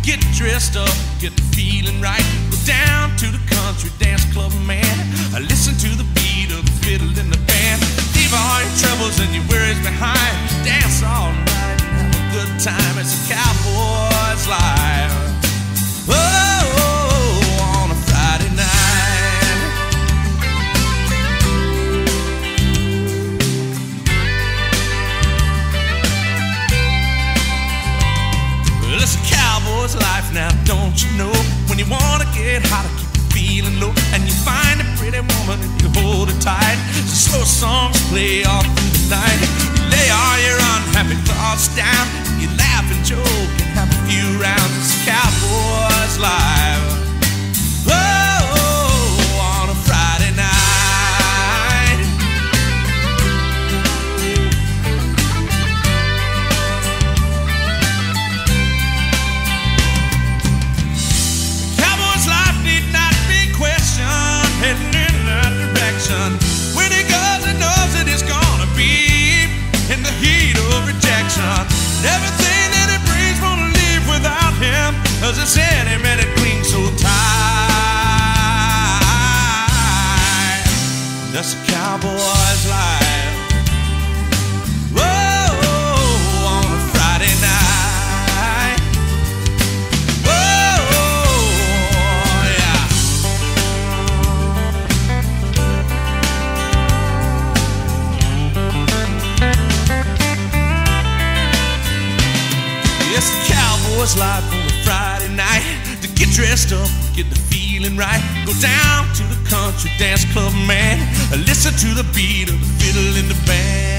get dressed up, get the feeling right. Go down to the country dance club, man. Listen to the beat of the fiddle in the band. Leave all your troubles and your worries behind. Dance all night and have a good time. It's a cowboy's life. Oh, on a Friday night. Well, it's a cowboy's life now, don't you know? When you wanna get hot, keep you feeling low, and you find a pretty woman and you hold her tight. So slow songs play all through the night. You lay all your unhappy thoughts down. You laugh and joke and have a few rounds. It's a cowboy's life. Oh, on a Friday night. Cowboy's life need not be questioned, heading in that direction. When he goes, he knows that he's gonna be in the heat of rejection. Everything that he brings won't leave without him, 'cause it's any minute clean so tight. That's a cowboy's life. Whoa, on a Friday night. Whoa, yeah. It's a cowboy's life on a Friday night. To get dressed up, get the feeling right. Go down to the country dance club, man. Listen to the beat of the fiddle in the band.